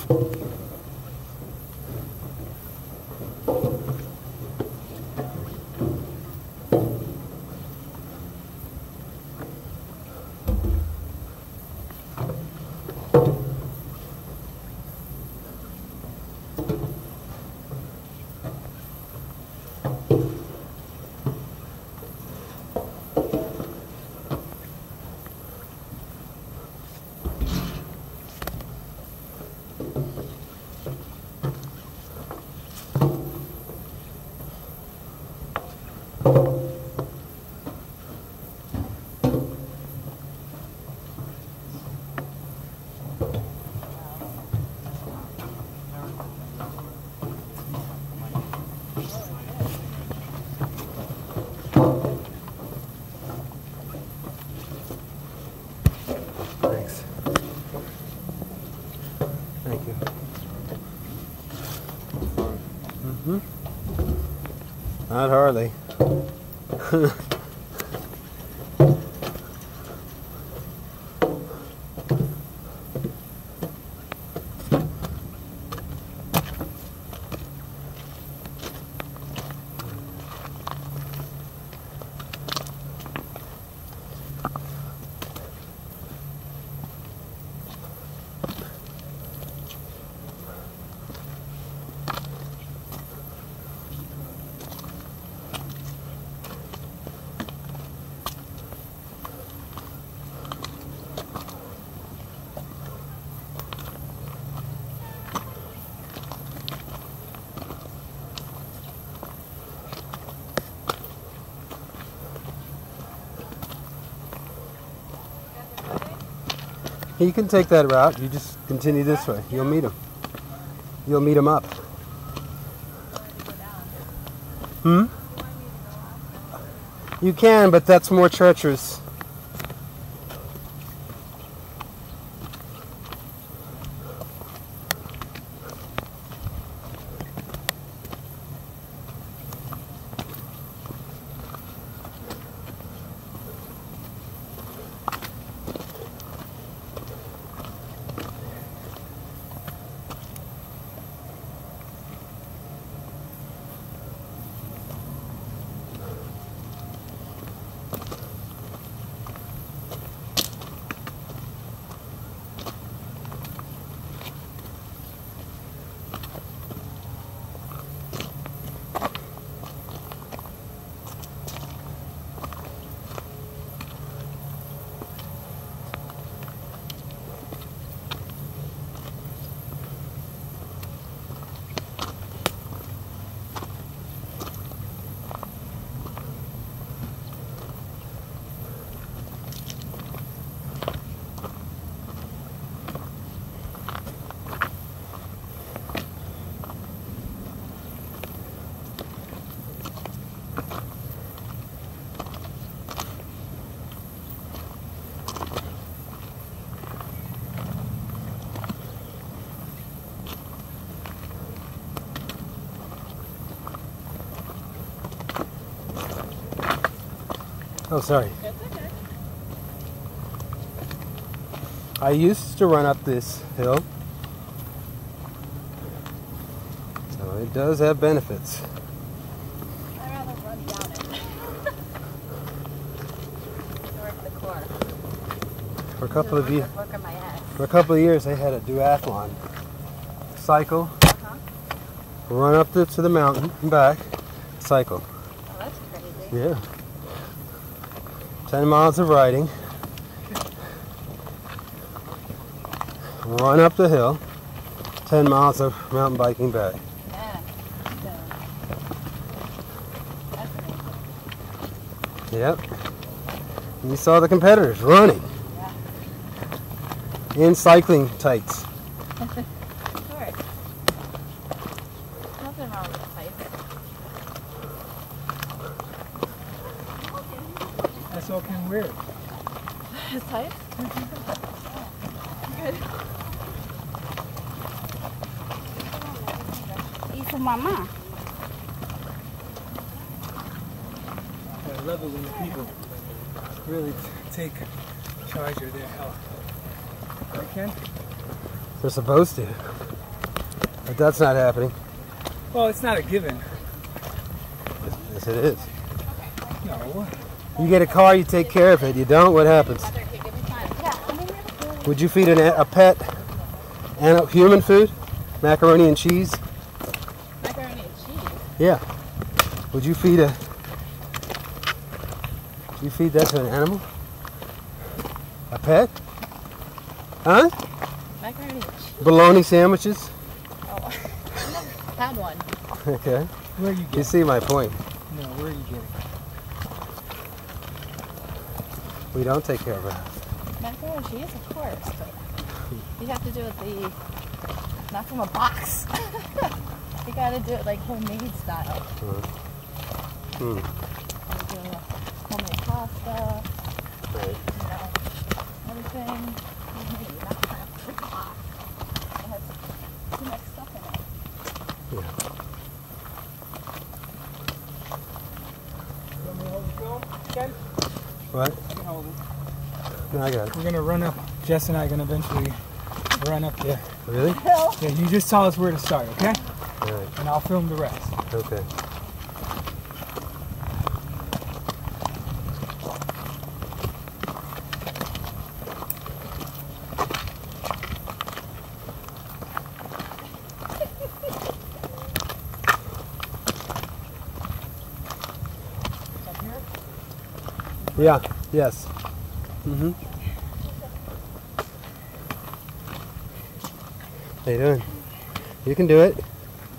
Thanks. Thank you. Mm-hmm. Not hardly. You can take that route. You just continue this way. You'll meet him. You'll meet him up. You can, but that's more treacherous. Oh, sorry. That's okay. I used to run up this hill, so it does have benefits. I'd rather run down it. Work the core. For a couple of years, Work on my head. for a couple of years, I had a duathlon. Cycle, run up to the mountain and back, cycle. Oh, that's crazy. Yeah. 10 miles of riding. Run up the hill. 10 miles of mountain biking back. Yeah. That's amazing. Yep. And you saw the competitors running. Yeah. In cycling tights. Sure. Nothing wrong with tights. That's all can wear. It's tight? Good. Eat for mama. I love it when the people really take charge of their health. They can. They're supposed to. But that's not happening. Well, it's not a given. Yes, it is. No. You get a car, you take care of it. You don't, what happens? Would you feed a pet human food? Macaroni and cheese? Macaroni and cheese? Yeah. Would you feed that to an animal? A pet? Huh? Macaroni and cheese? Bologna sandwiches? Oh, I've never had one. Okay. Where are you You getting? see my point. No, where are you getting? We don't take care of it. Macaroni and cheese, of course, but you have to do it not from a box. You gotta do it like homemade style. Hmm. You do homemade pasta, Right. you know, everything homemade, not kind of big box. It has too much stuff in it. Yeah. You want me to hold the film? Ken? What? You can hold it. No, I got it. We're gonna run up. Jess and I are gonna eventually run up there. Really? Yeah, you just tell us where to start, okay? All right. And I'll film the rest. Okay. Up here? Yeah. Yes. Mm-hmm. How you doing? You can do it.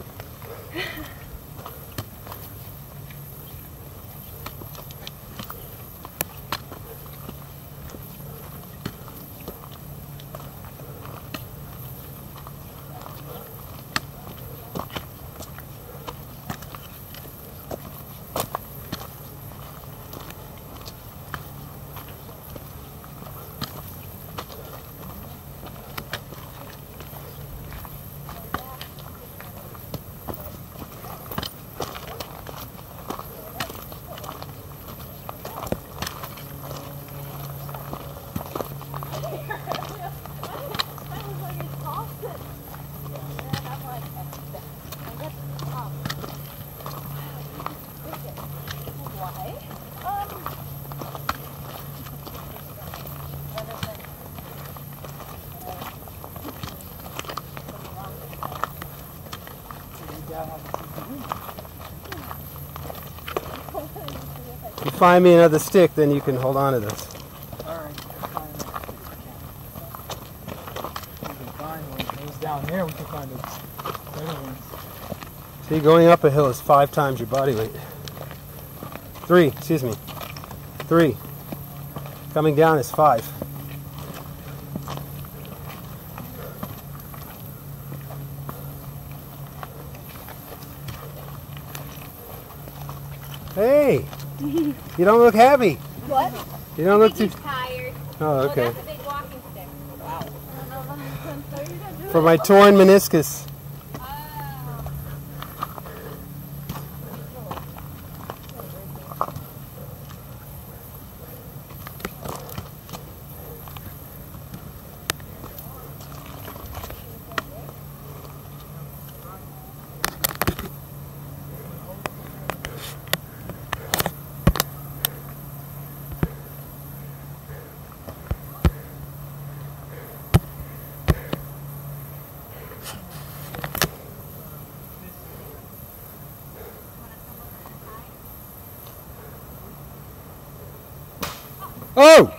If you find me another stick, then you can hold on to this. Alright, fine. We can find one. Those down there, we can find those better ones. See, going up a hill is 5 times your body weight. 3, excuse me. 3. Coming down is 5. Hey! You don't look happy. What? You don't look too... He's tired. Oh, okay. Oh, that's a big walking stick. Wow. For my torn meniscus. Oh. Oh!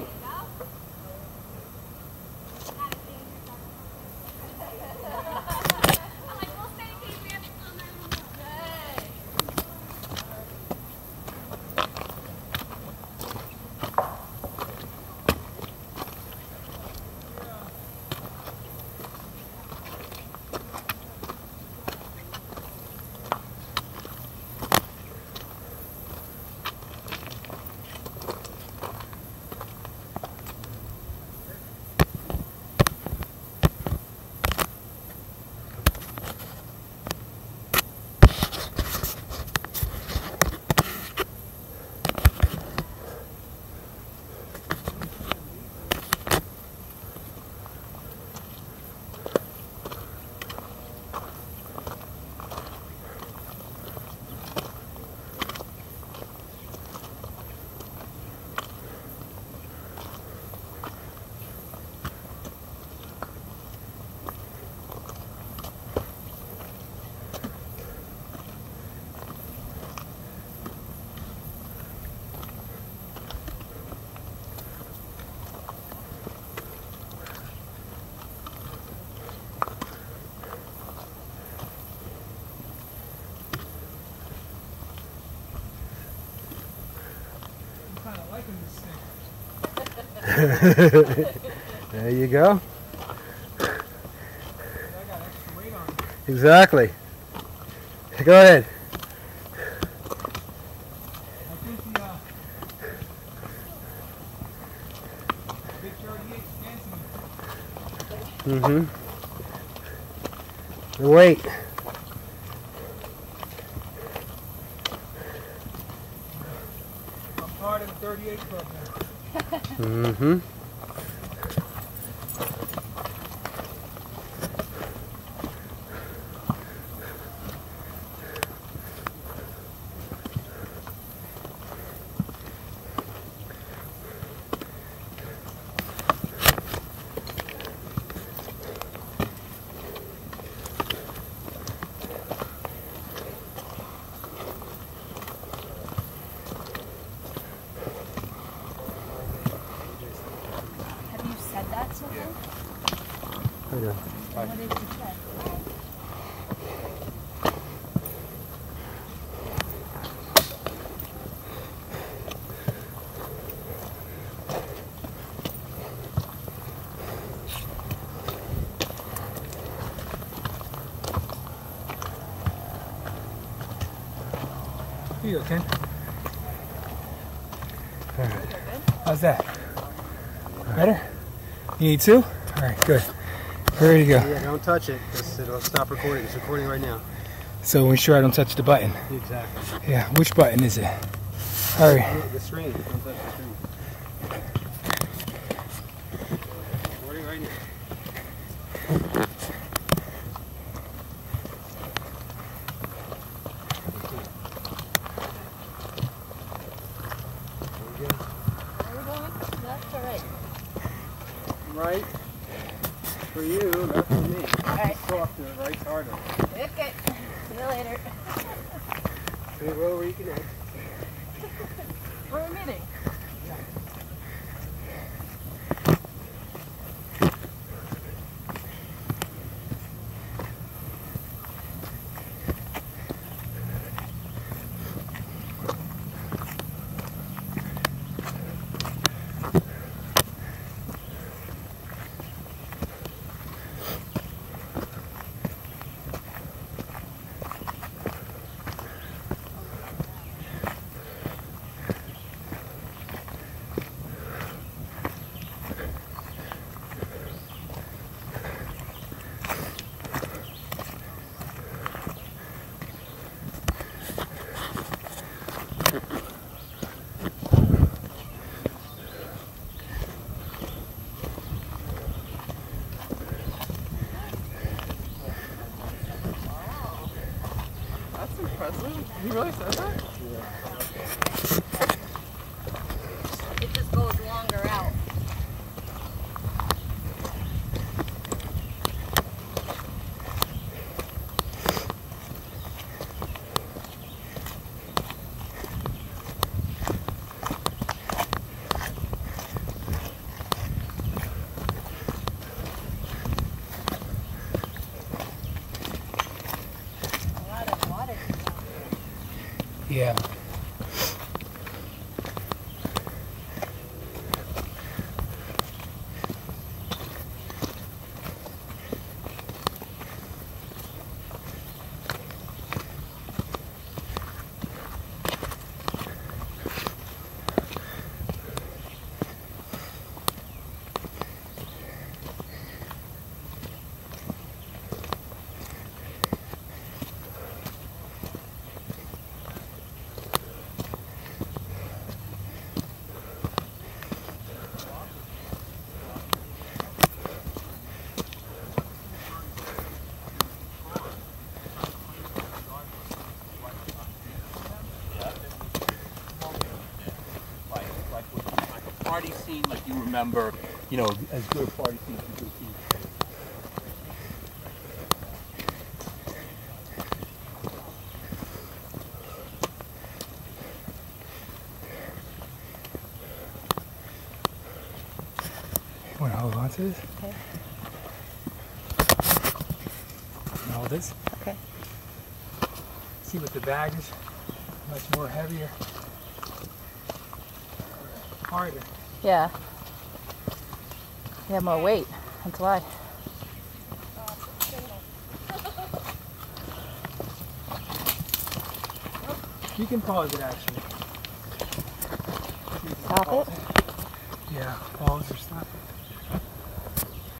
There you go. I got extra weight on it. Exactly. Go ahead. I think the big 38 dancing. Mm-hmm. The weight. I'm part of the 38 club now. Mm-hmm. Have you said that to him? Okay. And what did you say? Here you go, Ken. All right. How's that? Better? You need two? Alright, good. Ready to go. Yeah, don't touch it because it'll stop recording. It's recording right now. So ensure I don't touch the button. Exactly. Yeah, which button is it? Alright. The screen. Don't touch the screen. Recording right now. Are we going left or right? Right for you, left for me. Alright. Softer, right's harder. Okay. See you later. We'll reconnect. Where are we meeting? That's impressive. He really said that? It just goes longer out. A lot of water. Yeah. Like a party scene, like you remember, you know, as good a party scene as you could see. You want to hold on to this? Okay. And hold this. Okay. See what the bag is. Much more heavier. Harder. Yeah. You have more weight. That's why. You can pause it actually. Stop it. Yeah, pause or stop it.